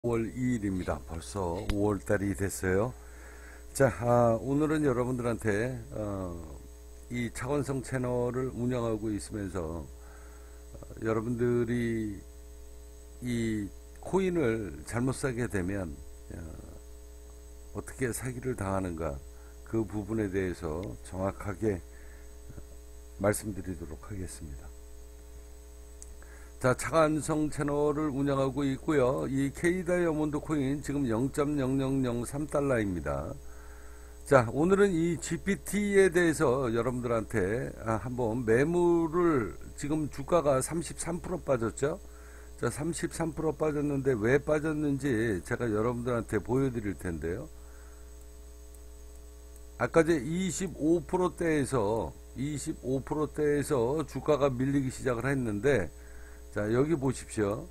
5월 2일입니다. 벌써 5월달이 됐어요. 자, 오늘은 여러분들한테 이 차원성 채널을 운영하고 있으면서 여러분들이 이 코인을 잘못 사게 되면 어떻게 사기를 당하는가, 그 부분에 대해서 정확하게 말씀드리도록 하겠습니다. 자, 차관성 채널을 운영하고 있고요. 이 K다이아몬드 코인 지금 0.0003달러입니다. 자, 오늘은 이 GPT에 대해서 여러분들한테 한번 매물을, 지금 주가가 33% 빠졌죠. 자, 33% 빠졌는데 왜 빠졌는지 제가 여러분들한테 보여드릴 텐데요. 아까 제 25%대에서 주가가 밀리기 시작을 했는데, 자, 여기 보십시오.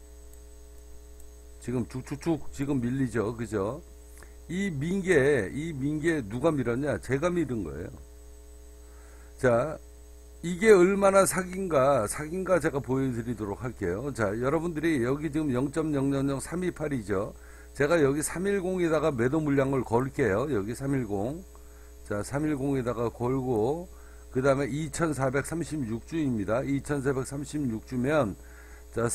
지금 쭉쭉쭉 지금 밀리죠. 그죠? 이 민계 누가 밀었냐? 제가 밀은 거예요. 자, 이게 얼마나 사기인가 제가 보여드리도록 할게요. 자, 여러분들이 여기 지금 0.000328이죠. 제가 여기 310에다가 매도 물량을 걸게요. 여기 310. 자, 310에다가 걸고, 그 다음에 2436주입니다. 2436주면, 자,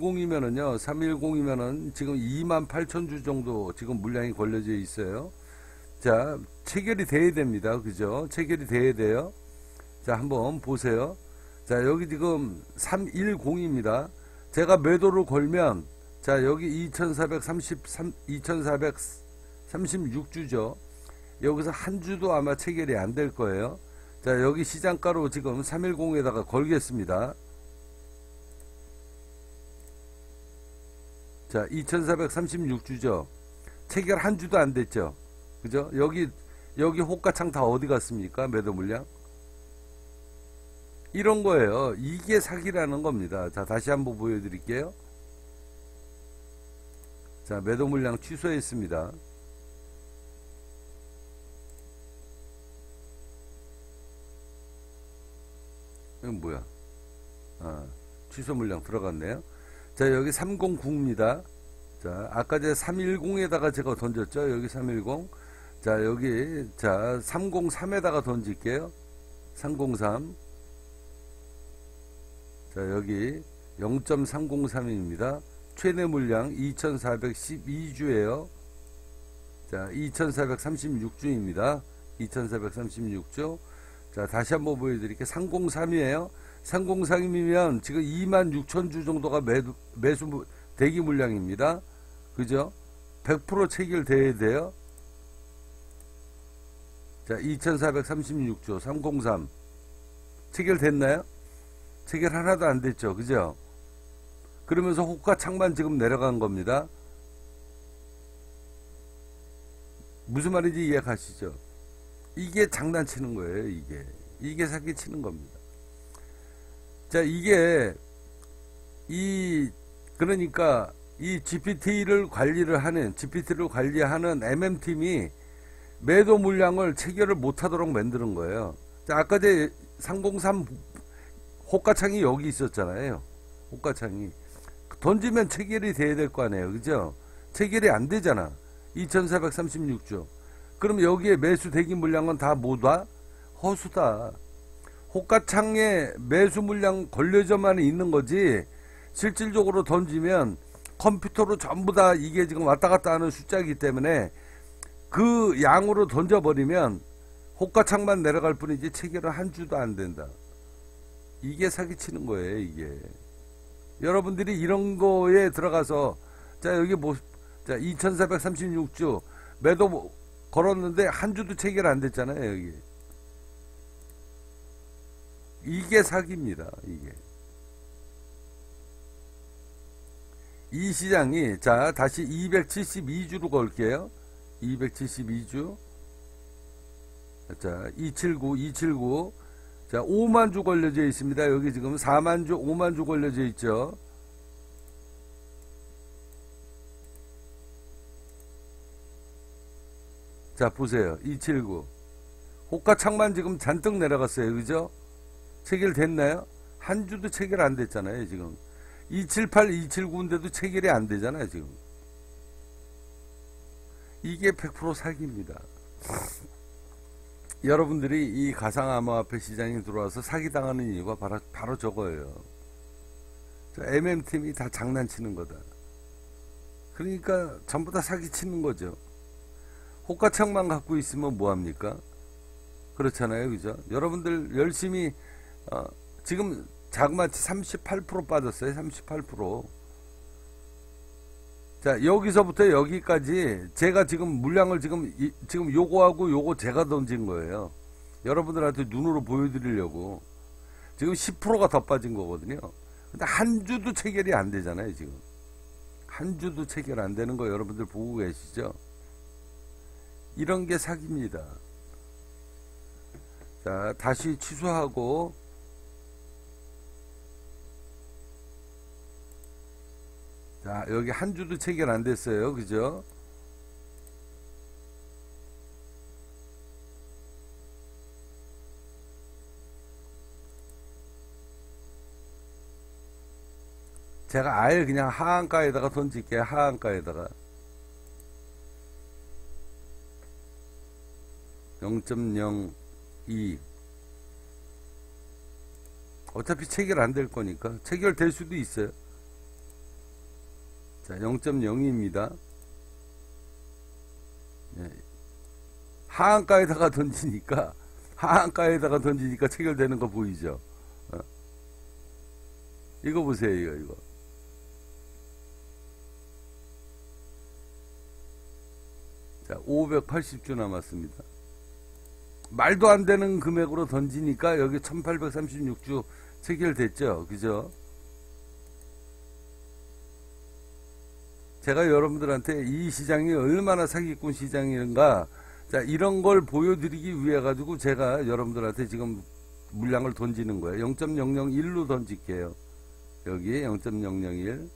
310이면은 지금 28,000주 정도 지금 물량이 걸려져 있어요. 자, 체결이 돼야 됩니다. 그죠? 체결이 돼야 돼요. 자, 한번 보세요. 자, 여기 지금 310입니다. 제가 매도를 걸면, 자, 여기 2436주죠. 여기서 한 주도 아마 체결이 안 될 거예요. 자, 여기 시장가로 지금 310에다가 걸겠습니다. 자, 2436주죠. 체결 한 주도 안 됐죠. 그죠? 여기 호가창 다 어디 갔습니까? 매도 물량. 이런 거예요. 이게 사기라는 겁니다. 자, 다시 한번 보여드릴게요. 자, 매도 물량 취소했습니다. 이건 뭐야? 취소 물량 들어갔네요. 자, 여기 309입니다. 자, 아까 제 310에다가 제가 던졌죠. 여기 310. 자, 여기, 자, 303에다가 던질게요. 303. 자, 여기 0.303입니다. 최대 물량 2412주예요. 자, 2436주입니다. 2436주. 자, 다시 한번 보여드릴게요. 303이에요. 303이면 지금 26,000주 정도가 매수 대기 물량입니다. 그죠? 100% 체결돼야 돼요. 자, 2436주 303 체결됐나요? 체결 하나도 안 됐죠. 그죠? 그러면서 호가창만 지금 내려간 겁니다. 무슨 말인지 이해가시죠? 이게 장난치는 거예요. 이게 사기치는 겁니다. 자, 그러니까 이 GPT를 관리하는 MM팀이 매도 물량을 체결을 못하도록 만드는 거예요. 자, 아까 제 303 호가창이 여기 있었잖아요. 호가창이 던지면 체결이 돼야 될 거 아니에요. 그죠? 체결이 안 되잖아. 2436주. 그럼 여기에 매수 대기 물량은 다 뭐다? 허수다. 호가창에 매수 물량 걸려져만 있는 거지, 실질적으로 던지면 컴퓨터로 전부 다 이게 지금 왔다 갔다 하는 숫자이기 때문에 그 양으로 던져버리면 호가창만 내려갈 뿐이지 체결은 한 주도 안 된다. 이게 사기치는 거예요. 이게 여러분들이 이런 거에 들어가서, 자, 여기 자, 2436주 매도 걸었는데 한 주도 체결 안 됐잖아요. 여기 이게 사기입니다. 이 시장이, 자, 다시 272주로 걸게요. 272주. 자, 279. 자, 5만 주 걸려져 있습니다. 여기 지금 4만 주, 5만 주 걸려져 있죠. 자, 보세요. 279. 호가창만 지금 잔뜩 내려갔어요. 그죠? 체결됐나요? 한 주도 체결 안 됐잖아요. 지금 278, 279인데도 체결이 안 되잖아요. 지금 이게 100% 사기입니다. 여러분들이 이 가상암호화폐 시장에 들어와서 사기당하는 이유가 바로 저거예요. MM팀이 다 장난치는 거다. 그러니까 전부 다 사기치는 거죠. 호가창만 갖고 있으면 뭐합니까? 그렇잖아요. 그죠? 여러분들 열심히 지금 자그마치 38% 빠졌어요. 38%. 자, 여기서부터 여기까지 제가 지금 물량을 지금 요거하고 요거 제가 던진 거예요. 여러분들한테 눈으로 보여드리려고. 지금 10%가 더 빠진 거거든요. 근데 한 주도 체결이 안 되잖아요, 지금. 한 주도 체결 안 되는 거 여러분들 보고 계시죠? 이런 게 사기입니다. 자, 다시 취소하고, 자, 여기 한 주도 체결 안 됐어요. 그죠? 제가 아예 그냥 하한가에다가 던질게요. 하한가에다가 0.02. 어차피 체결 안 될 거니까 체결될 수도 있어요. 자, 0.02입니다. 네. 하한가에다가 던지니까 체결되는 거 보이죠? 이거 보세요. 이거. 자, 580주 남았습니다. 말도 안 되는 금액으로 던지니까 여기 1836주 체결됐죠. 그죠? 제가 여러분들한테 이 시장이 얼마나 사기꾼 시장인가, 자, 이런 걸 보여드리기 위해 가지고 제가 여러분들한테 지금 물량을 던지는 거예요. 0.001로 던질게요. 여기 0.001.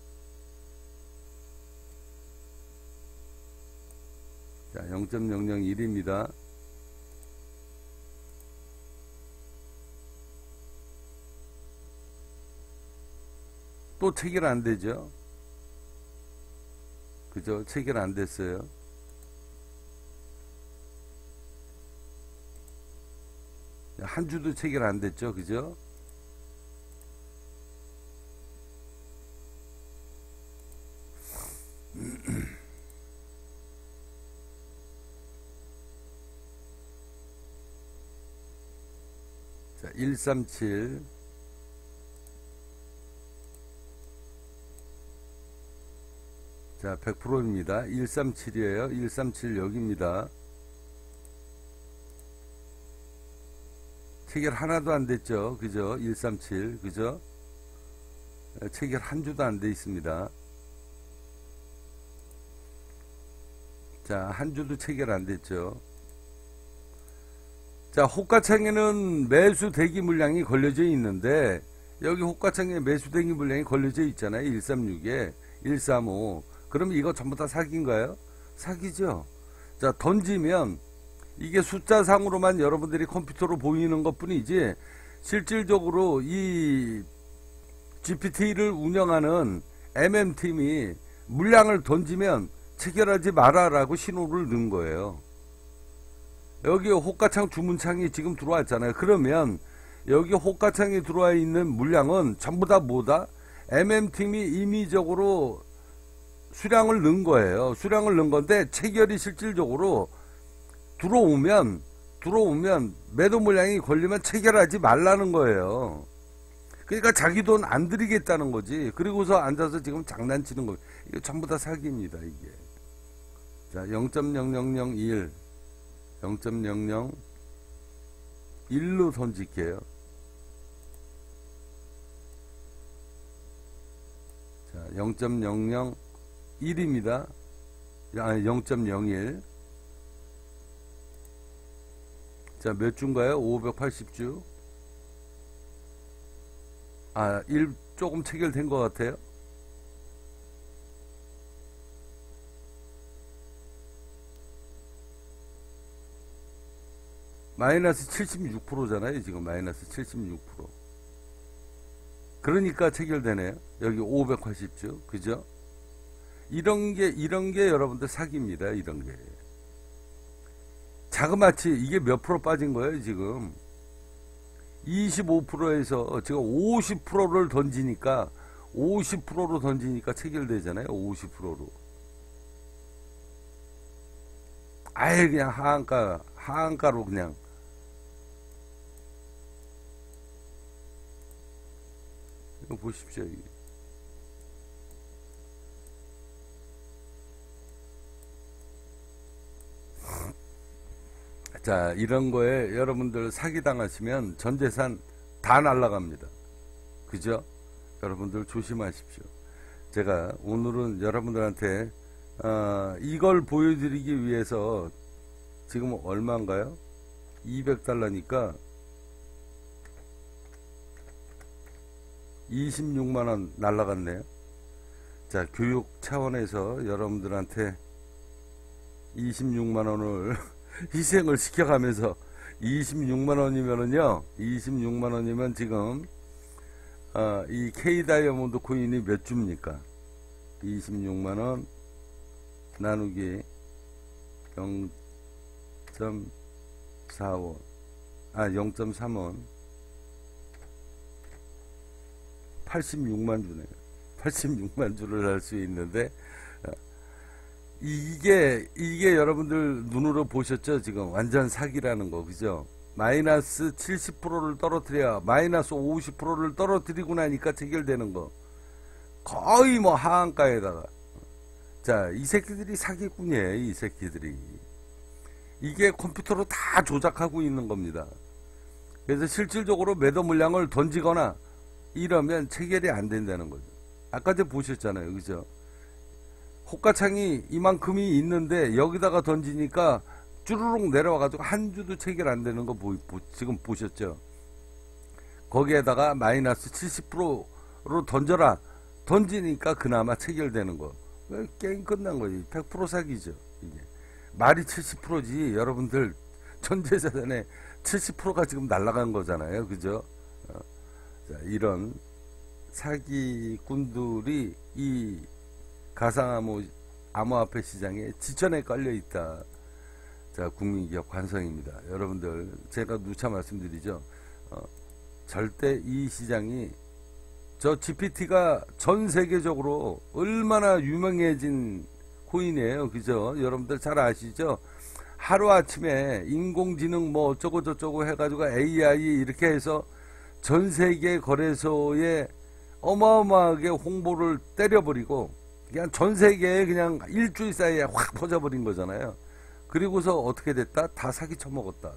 자, 0.001입니다. 또 체결 안 되죠? 그죠? 체결 안 됐어요. 한 주도 체결 안 됐죠? 그죠? 자, 137. 자, 100%입니다. 137이에요. 137 여기입니다. 체결 하나도 안 됐죠. 그죠? 137. 그죠? 체결 한 주도 안 돼 있습니다. 자, 한 주도 체결 안 됐죠. 자, 호가창에는 매수 대기 물량이 걸려져 있는데, 여기 호가창에 매수 대기 물량이 걸려져 있잖아요. 136에 135. 그러면 이거 전부 다 사기인가요? 사기죠. 자, 던지면 이게 숫자상으로만 여러분들이 컴퓨터로 보이는 것 뿐이지, 실질적으로 이 GPT를 운영하는 MM팀이 물량을 던지면 체결하지 마라라고 신호를 넣은 거예요. 여기 호가창 주문창이 지금 들어왔잖아요. 그러면 여기 호가창에 들어와 있는 물량은 전부 다 뭐다? MM팀이 임의적으로 수량을 넣은 거예요. 수량을 넣은 건데 체결이 실질적으로 들어오면 매도 물량이 걸리면 체결하지 말라는 거예요. 그러니까 자기 돈 안 들이겠다는 거지. 그리고서 앉아서 지금 장난치는 거예요. 이거 전부 다 사기입니다, 이게. 자, 0.0001 0.001로 던질게요. 자, 0.001입니다. 아니, 0.01. 자, 몇 주인가요? 580주. 아, 1 조금 체결된 것 같아요. 마이너스 76%잖아요. 지금 마이너스 76%. 그러니까 체결되네요. 여기 580주. 그죠? 이런 게 여러분들 사기입니다. 이런 게. 자그마치 이게 몇 프로 빠진 거예요, 지금. 25%에서 지금 50%를 던지니까 50%로 던지니까 체결되잖아요. 50%로. 아예 그냥 하한가로 그냥. 이거 보십시오. 이게. 자, 이런 거에 여러분들 사기당하시면 전 재산 다 날라갑니다. 그죠? 여러분들 조심하십시오. 제가 오늘은 여러분들한테 이걸 보여드리기 위해서 지금 얼마인가요? 200달러니까 26만원 날라갔네요. 자, 교육 차원에서 여러분들한테 26만원을 희생을 시켜가면서 26만원이면은요, 26만원이면 지금 이 K 다이아몬드 코인이 몇 주입니까? 26만원 나누기 0.4원 0.3원 86만 주네요. 86만 주를 할 수 있는데 이게 여러분들 눈으로 보셨죠? 지금 완전 사기라는 거, 그죠? 마이너스 70%를 떨어뜨려야 마이너스 50%를 떨어뜨리고 나니까 체결되는 거. 거의 뭐 하한가에다가. 자, 이 새끼들이 사기꾼이에요, 이 새끼들이. 이게 컴퓨터로 다 조작하고 있는 겁니다. 그래서 실질적으로 매도 물량을 던지거나 이러면 체결이 안 된다는 거죠. 아까 전에 보셨잖아요, 그죠? 호가창이 이만큼이 있는데 여기다가 던지니까 쭈루룩 내려와가지고 한 주도 체결 안 되는 거 지금 보셨죠? 거기에다가 마이너스 70%로 던져라. 던지니까 그나마 체결되는 거. 게임 끝난 거지. 100% 사기죠. 이게. 말이 70%지. 여러분들 전재자산의 70%가 지금 날아간 거잖아요. 그죠? 자, 이런 사기꾼들이 이 암호화폐 시장에 지천에 깔려 있다. 자, 국민기업 관성입니다. 여러분들 제가 누차 말씀드리죠. 절대 이 시장이 저 GPT가 전 세계적으로 얼마나 유명해진 코인이에요. 그죠? 여러분들 잘 아시죠? 하루아침에 인공지능 뭐 어쩌고 저쩌고 해가지고 AI 이렇게 해서 전 세계 거래소에 어마어마하게 홍보를 때려버리고 그냥 전 세계에 그냥 일주일 사이에 확 퍼져버린 거잖아요. 그리고서 어떻게 됐다? 다 사기 쳐먹었다.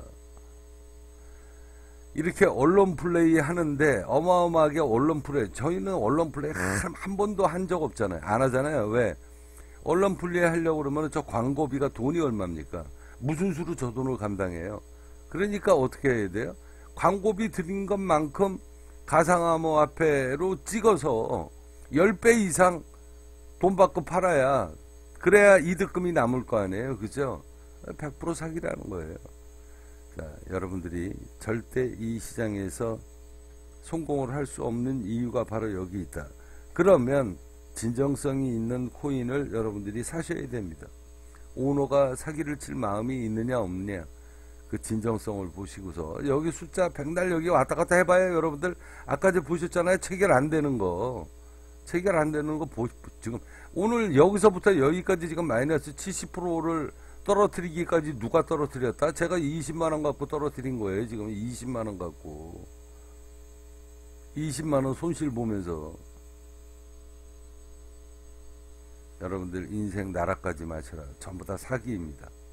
이렇게 언론 플레이 하는데 어마어마하게 언론 플레이, 저희는 언론 플레이 한 번도 한 적 없잖아요. 안 하잖아요. 왜? 언론 플레이 하려고 그러면 저 광고비가 돈이 얼마입니까? 무슨 수로 저 돈을 감당해요? 그러니까 어떻게 해야 돼요? 광고비 드린 것만큼 가상암호화폐로 찍어서 10배 이상 돈 받고 팔아야, 그래야 이득금이 남을 거 아니에요. 그죠? 100% 사기라는 거예요. 자, 여러분들이 절대 이 시장에서 성공을 할 수 없는 이유가 바로 여기 있다. 그러면 진정성이 있는 코인을 여러분들이 사셔야 됩니다. 오너가 사기를 칠 마음이 있느냐 없느냐, 그 진정성을 보시고서. 여기 숫자 백날 여기 왔다 갔다 해봐요. 여러분들 아까 저 보셨잖아요. 체결 안 되는 거. 체결 안 되는 거 지금 오늘 여기서부터 여기까지 지금 마이너스 70%를 떨어뜨리기까지 누가 떨어뜨렸다? 제가 20만원 갖고 떨어뜨린 거예요. 지금 20만원 갖고 20만원 손실 보면서. 여러분들 인생 나락까지 마셔라. 전부 다 사기입니다.